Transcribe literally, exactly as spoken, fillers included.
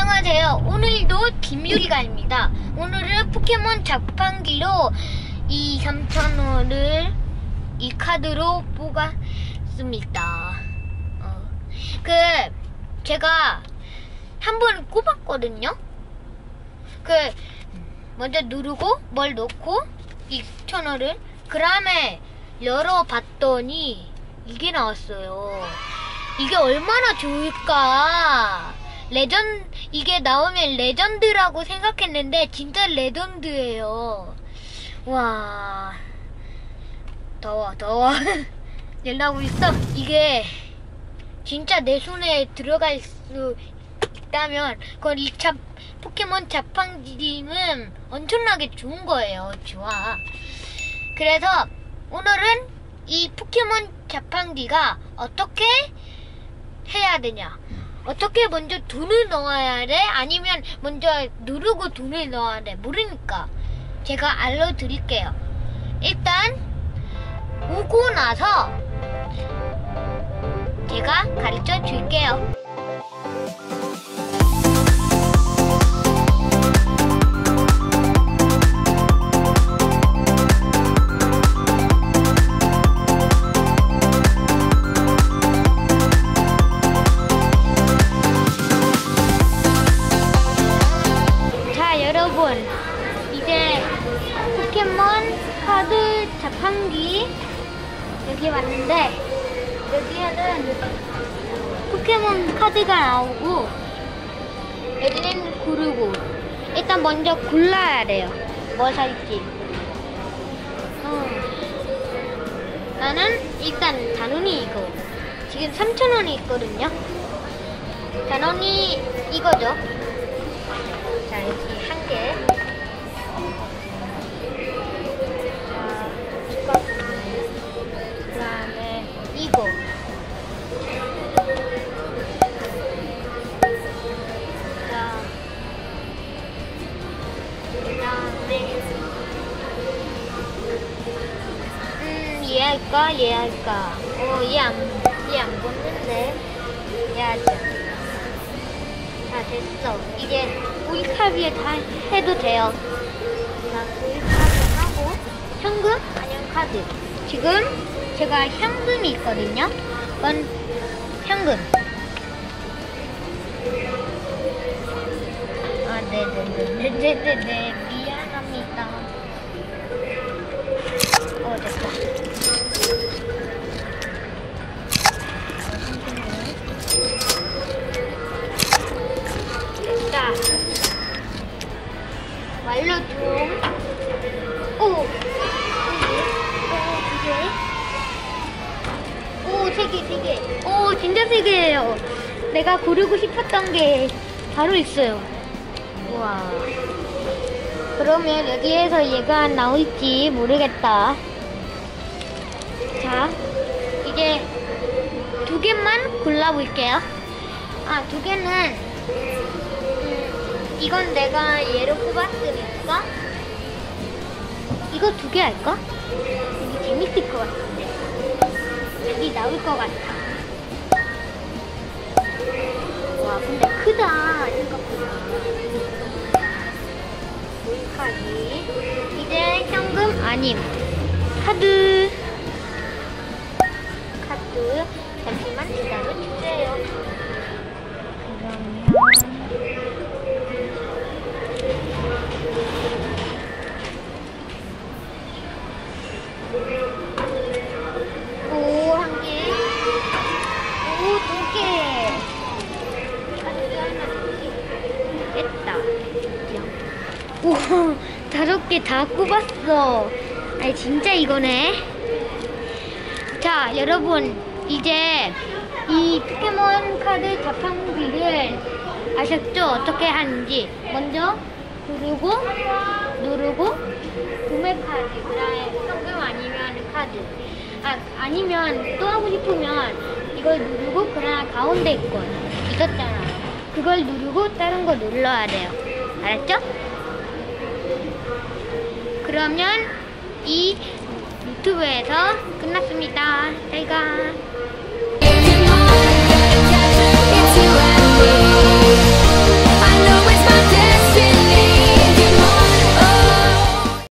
안녕하세요. 오늘도 김유리가입니다. 오늘은 포켓몬 자판기로 이 삼천 원을 이 카드로 뽑았습니다. 어. 그 제가 한 번 꼽았거든요. 그 먼저 누르고 뭘 넣고 이천 원을 그 다음에 열어봤더니 이게 나왔어요. 이게 얼마나 좋을까. 레전 이게 나오면 레전드라고 생각했는데 진짜 레전드예요. 와, 더워 더워. 열나고 있어. 이게 진짜 내 손에 들어갈 수 있다면 그건 이 차, 포켓몬 자판기는 엄청나게 좋은 거예요. 좋아. 그래서 오늘은 이 포켓몬 자판기가 어떻게 해야 되냐, 어떻게 먼저 돈을 넣어야 돼? 아니면 먼저 누르고 돈을 넣어야 돼? 모르니까 제가 알려드릴게요. 일단 오고 나서 제가 가르쳐 줄게요. 여러분, 이제 포켓몬 카드 자판기 여기 왔는데, 여기에는 포켓몬 카드가 나오고 여기는 고르고, 일단 먼저 골라야 돼요. 뭐 살지. 어. 나는 일단 단원이 이거 지금 삼천 원이 있거든요. 단원이 이거죠. 자, 여기 한 개. 자, 그 다음에 이거. 자, 그 다음에 음, 얘 할까? 얘 할까? 어, 얘 안, 얘 안 붙는데. 얘 하자. 자, 됐어. 이제 구입하기에 다 해도 돼요. 자, 구입하기 하고 현금 아니면 카드. 지금 제가 현금이 있거든요. 그건 현금. 아, 네네네네네네. 미안합니다. 어, 됐다. 됐다. 완료 중. 오! 오, 두 개. 오, 세 개, 세 개. 오, 진짜 세 개예요. 내가 고르고 싶었던 게 바로 있어요. 우와. 그러면 여기에서 얘가 나올지 모르겠다. 자, 이제 두 개만 골라볼게요. 아, 두 개는 이건 내가 얘로 뽑았으니까 이거 두 개 할까? 이게 재밌을 것 같은데. 여기 나올 것 같아. 와, 근데 크다 생각보다. 여기까지. 이제 현금 아님 카드. 카드. 잠시만 기다려주세요. 그러면 오, 한 개. 오, 두 개. 카드 하나, 두 개. 됐다. 오, 다섯 개 다 꼽았어. 아니, 진짜 이거네. 자, 여러분, 이제 이 포켓몬 카드 자판기를 아셨죠? 어떻게 하는지. 먼저 누르고 누르고 구매 카드, 그 다음에 현금 아니면 카드. 아, 아니면 또 하고 싶으면 이걸 누르고 그 다음에 가운데 있고 있었잖아. 그걸 누르고 다른 거 눌러야 돼요. 알았죠? 그러면 이 유튜브에서 끝났습니다. 잘 가.